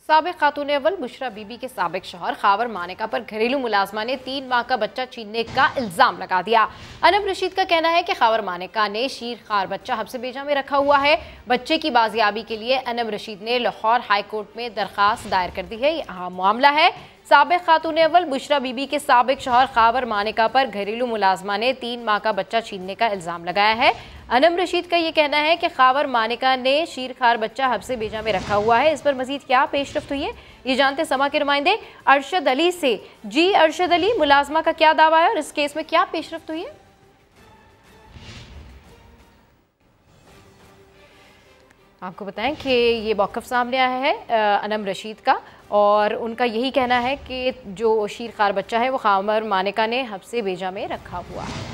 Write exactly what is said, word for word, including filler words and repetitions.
साबिक खातून अव्वल बुशरा बीबी के साबिक शौहर खावर मानेका पर घरेलू मुलाजमा ने तीन माह का बच्चा छीनने का इल्जाम लगा दिया। अनम रशीद का कहना है कि खावर मानेका ने शीर खार बच्चा हब्स बेजा में रखा हुआ है। बच्चे की बाजियाबी के लिए अनम रशीद ने लाहौर हाई कोर्ट में दरखास्त दायर कर दी है। यह मामला है साबिक खातून अव्वल बुशरा बीबी के साबिक शौहर खावर मानेका पर घरेलू मुलाजमा ने तीन माह का बच्चा छीनने का इल्जाम लगाया है। अनम रशीद का ये कहना है कि खावर मानेका ने शीर खार बच्चा हब्से बेजा में रखा हुआ है। इस पर मजीद क्या पेशरफ्त हुई है ये जानते समा के नुमाइंदे अरशद अली से। जी अरशद अली, मुलाजमा का क्या दावा है और इस केस में क्या पेशरफ्त हुई है? आपको बताएं कि ये मौक़िफ़ सामने आया है अनम रशीद का और उनका यही कहना है कि जो शीर खार बच्चा है वो खावर मानेका ने हब्से बेजा में रखा हुआ है।